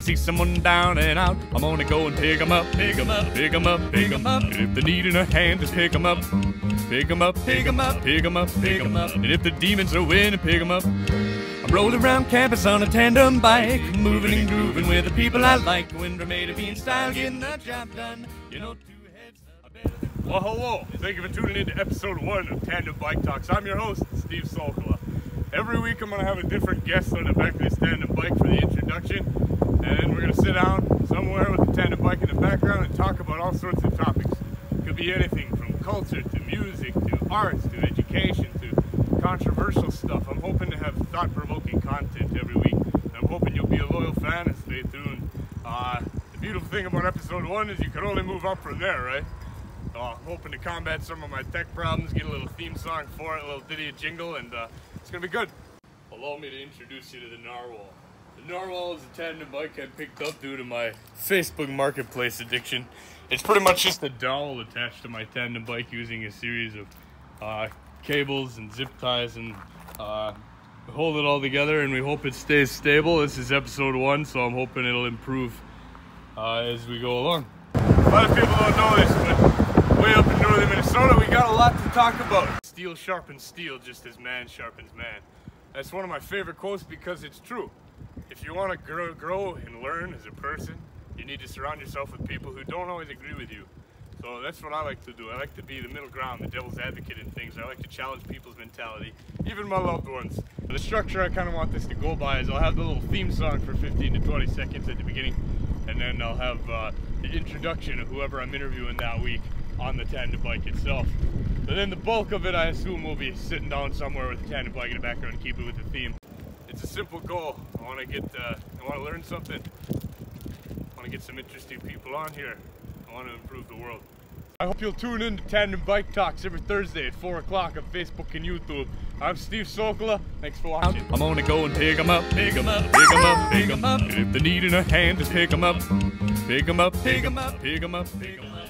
See someone down and out, I'm gonna go and pick 'em up, pick 'em up, pick 'em up, pick 'em up. And if they're needing a hand, just pick 'em up, pick 'em up, pick 'em up, pick 'em up, pick 'em up. And if the demons are winning, pick 'em up. I'm rolling around campus on a tandem bike, moving and grooving with the people I like. When we're made of being style, getting the job done. You know, two heads are better than... Well, hello. Thank you for tuning in to episode 1 of Tandem Bike Talks. I'm your host, Steve Solkola. Every week I'm gonna have a different guest on the back of this tandem bike for the introduction. And then we're going to sit down somewhere with a tandem bike in the background and talk about all sorts of topics. It could be anything from culture to music to arts to education to controversial stuff. I'm hoping to have thought-provoking content every week. And I'm hoping you'll be a loyal fan and stay tuned. The beautiful thing about episode 1 is you can only move up from there, right? I'm hoping to combat some of my tech problems, get a little theme song for it, a little ditty jingle, and it's going to be good. Allow me to introduce you to the Narwhal. The Narwhal is a tandem bike I picked up due to my Facebook Marketplace addiction. It's pretty much just a dowel attached to my tandem bike using a series of cables and zip ties, and hold it all together, and we hope it stays stable. This is episode 1, so I'm hoping it'll improve as we go along. A lot of people don't know this, but way up in northern Minnesota we got a lot to talk about. Steel sharpens steel just as man sharpens man. That's one of my favorite quotes because it's true. If you want to grow and learn as a person, you need to surround yourself with people who don't always agree with you. So that's what I like to do. I like to be the middle ground, the devil's advocate in things. I like to challenge people's mentality, even my loved ones. The structure I kind of want this to go by is I'll have the little theme song for 15 to 20 seconds at the beginning, and then I'll have the introduction of whoever I'm interviewing that week on the tandem bike itself. But then the bulk of it, I assume, will be sitting down somewhere with the tandem bike in the background and keep it with the theme. It's a simple goal. I want to learn something. I want to get some interesting people on here. I want to improve the world. I hope you'll tune in to Tandem Bike Talks every Thursday at 4 o'clock on Facebook and YouTube. I'm Steve Solkola. Thanks for watching. I'm gonna go and pick 'em up, pick 'em up, pick 'em up, pick 'em up. And if they're needing a hand, just pick 'em up, pick 'em up, pick 'em up, pick 'em up, pick 'em up.